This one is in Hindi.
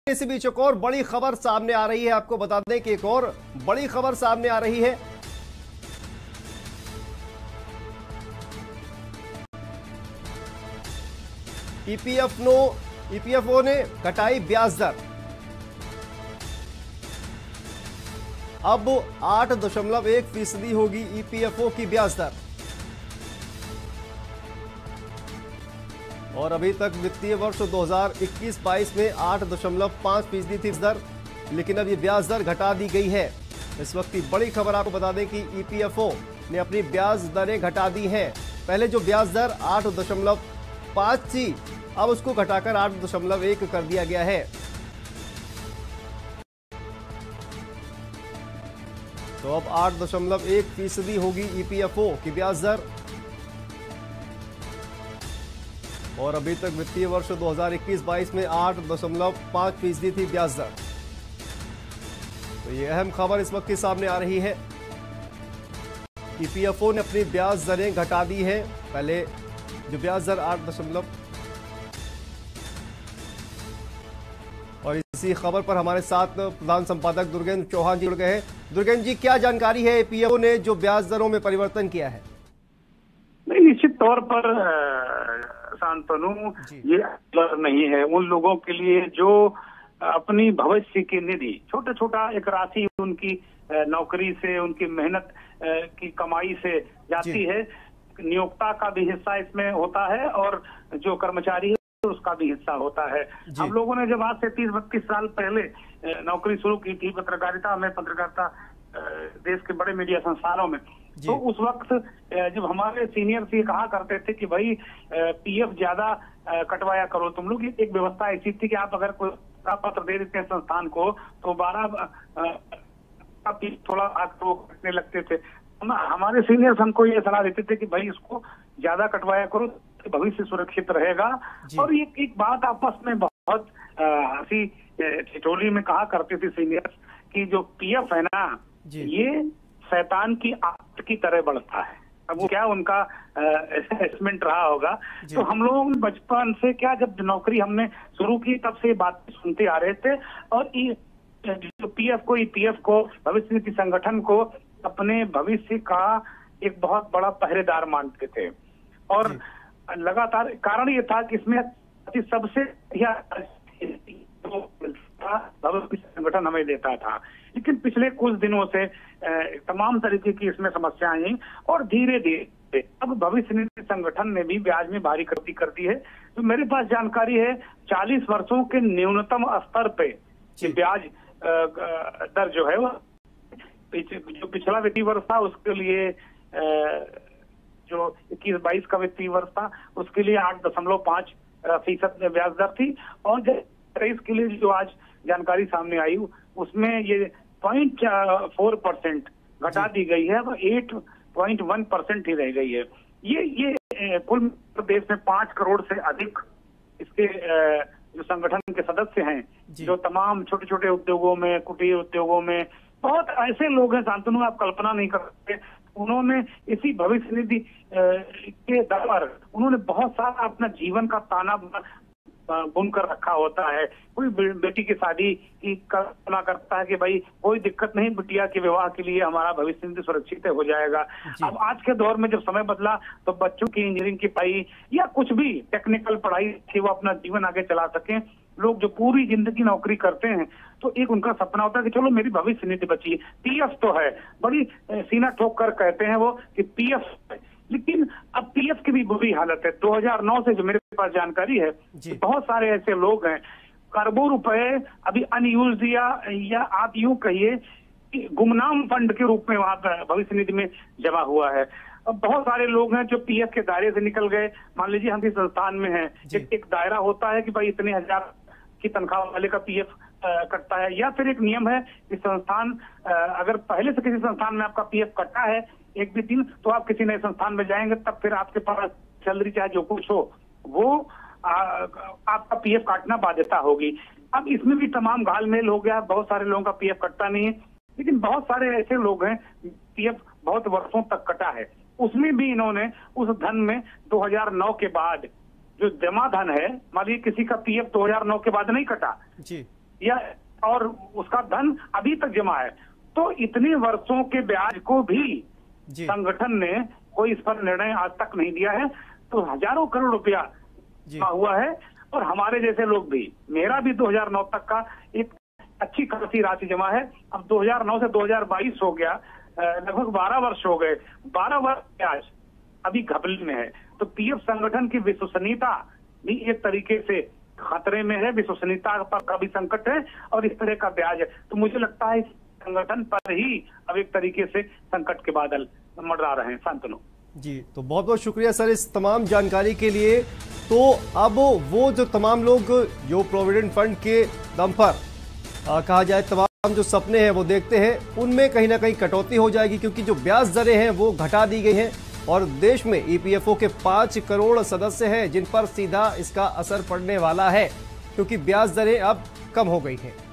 इसी बीच एक और बड़ी खबर सामने आ रही है। आपको बता दें कि एक और बड़ी खबर सामने आ रही है। ईपीएफओ ने घटाई ब्याज दर। अब 8.1% होगी ईपीएफओ की ब्याज दर। और अभी तक वित्तीय वर्ष 2021-22 में 8.5% थी दर, लेकिन अब ये ब्याज दर घटा दी गई है। इस वक्त की बड़ी खबर आपको बता दें कि ईपीएफओ ने अपनी ब्याज दरें घटा दी हैं। पहले जो ब्याज दर 8.5 थी, अब उसको घटाकर 8.1 कर दिया गया है। तो अब 8.1% होगी ईपीएफओ की ब्याज दर। और अभी तक वित्तीय वर्ष 2021-22 में 8.5% थी ब्याज दर। तो ये अहम खबर इस वक्त के सामने आ रही है। ईपीएफओ ने अपनी ब्याज दरें घटा दी है। पहले जो ब्याज दर 8 और इसी खबर पर हमारे साथ प्रधान संपादक दुर्गेंद्र चौहान जी जुड़ गए हैं। दुर्गेंद्र जी, क्या जानकारी है ईपीएफओ ने जो ब्याज दरों में परिवर्तन किया है? नहीं, निश्चित तौर पर शांतनु, ये नहीं है उन लोगों के लिए जो अपनी भविष्य की निधि, छोटा छोटा एक राशि उनकी नौकरी से, उनकी मेहनत की कमाई से जाती है। नियोक्ता का भी हिस्सा इसमें होता है और जो कर्मचारी है उसका भी हिस्सा होता है। हम लोगों ने जब आज से 30-32 साल पहले नौकरी शुरू की थी पत्रकारिता में, पत्रकारिता देश के बड़े मीडिया संस्थानों में, तो उस वक्त जब हमारे सीनियर्स ये कहा करते थे कि भाई पीएफ ज्यादा कटवाया करो तुम लोग। एक व्यवस्था ऐसी थी कि आप अगर कोई पत्र दे देते हैं संस्थान को तो 12 थोड़ा कटने लगते थे। हमारे सीनियर्स हमको ये सलाह देते थे कि भाई इसको ज्यादा कटवाया करो, भविष्य सुरक्षित रहेगा। और ये एक बात आपस में बहुत हंसी ठिठोली में कहा करते थे सीनियर्स कि जो पीएफ है ना, ये शैतान की आंत की तरह बढ़ता है। अब वो क्या उनका असेसमेंट रहा होगा। तो हम लोग बचपन से क्या, जब नौकरी हमने शुरू की तब से बातें सुनते आ रहे थे। और जो ईपीएफ को भविष्य निधि संगठन को अपने भविष्य का एक बहुत बड़ा पहरेदार मानते थे। और लगातार कारण ये था कि इसमें सबसे भविष्य संगठन हमें देता था। लेकिन पिछले कुछ दिनों से तमाम तरीके की इसमें समस्याएं आई और धीरे धीरे अब भविष्य निधि संगठन ने भी ब्याज में भारी कटौती कर दी है। तो मेरे पास जानकारी है 40 वर्षों के न्यूनतम स्तर पे ब्याज दर जो है वो जो पिछला वित्तीय वर्ष था उसके लिए जो 21-22 का वित्तीय वर्ष था उसके लिए 8.5% ब्याज दर थी। और 23 के लिए जो आज जानकारी सामने आई उसमें ये 0.4% घटा दी गई है, वो 8.1% ही रह गई है। ये कुल देश में 5 करोड़ से अधिक इसके जो संगठन के सदस्य हैं, जो तमाम छोटे छोटे उद्योगों में, कुटीर उद्योगों में बहुत ऐसे लोग हैं शांतनु, आप कल्पना नहीं कर सकते। उन्होंने इसी भविष्य निधि के दर पर उन्होंने बहुत सारा अपना जीवन का ताना बुनकर रखा होता है। कोई बेटी की शादी की कल्पना करता है कि भाई कोई दिक्कत नहीं, बिटिया के विवाह के लिए हमारा भविष्य निधि सुरक्षित हो जाएगा। अब आज के दौर में जब समय बदला तो बच्चों की इंजीनियरिंग की पढ़ाई या कुछ भी टेक्निकल पढ़ाई से वो अपना जीवन आगे चला सकें। लोग जो पूरी जिंदगी नौकरी करते हैं तो एक उनका सपना होता है कि चलो मेरी भविष्य निधि बची। पीएफ तो है, बड़ी सीना ठोक कर कहते हैं वो कि पीएफ है, लेकिन अब पीएफ की भी बुरी हालत है। 2009 से जो मेरे पास जानकारी है बहुत सारे ऐसे लोग हैं, करोड़ों रुपए अभी अनयूज्ड या आप यूं कहिए कि गुमनाम फंड के रूप में वहां पर भविष्य निधि में जमा हुआ है। अब बहुत सारे लोग हैं जो पीएफ के दायरे से निकल गए। मान लीजिए हम भी संस्थान में हैं, एक दायरा होता है कि भाई इतने हजार की तनख्वाह वाले का पीएफ कटता है, या फिर एक नियम है कि संस्थान अगर पहले से किसी संस्थान में आपका पीएफ कटा है एक भी दिन, तो आप किसी नए संस्थान में जाएंगे तब फिर आपके पास सैलरी चाहे जो कुछ हो वो आपका पीएफ काटना बाध्यता होगी। अब इसमें भी तमाम घालमेल हो गया, बहुत सारे लोगों का पीएफ कटता नहीं है, लेकिन बहुत सारे ऐसे लोग हैं पीएफ बहुत वर्षों तक कटा है। उसमें भी इन्होंने उस धन में 2009 के बाद जो जमा धन है, मान लीजिए किसी का पीएफ 2009 के बाद नहीं कटा, या और उसका धन अभी तक जमा है, तो इतने वर्षों के ब्याज को भी संगठन ने कोई इस पर निर्णय आज तक नहीं दिया है। तो हजारों करोड़ रुपया हुआ है और हमारे जैसे लोग भी, मेरा भी 2009 तक का एक अच्छी खासी राशि जमा है। अब 2009 से 2022 हो गया, लगभग 12 वर्ष हो गए, 12 वर्ष ब्याज अभी घपले में है। तो पीएफ संगठन की विश्वसनीयता भी एक तरीके से खतरे में है, विश्वसनीयता पर का भी संकट है और इस तरह का ब्याज है। तो मुझे लगता है संगठन पर ही अब एक तरीके से संकट के बादल मंडरा रहे हैं। शांतनु जी, तो बहुत बहुत शुक्रिया सर इस तमाम जानकारी के लिए। तो अब वो जो तमाम लोग जो प्रोविडेंट फंड के दम पर कहा जाए तमाम जो सपने हैं वो देखते हैं, उनमें कहीं ना कहीं कटौती हो जाएगी, क्योंकि जो ब्याज दरें हैं वो घटा दी गई हैं और देश में ईपीएफओ के 5 करोड़ सदस्य हैं जिन पर सीधा इसका असर पड़ने वाला है, क्योंकि ब्याज दरें अब कम हो गई हैं।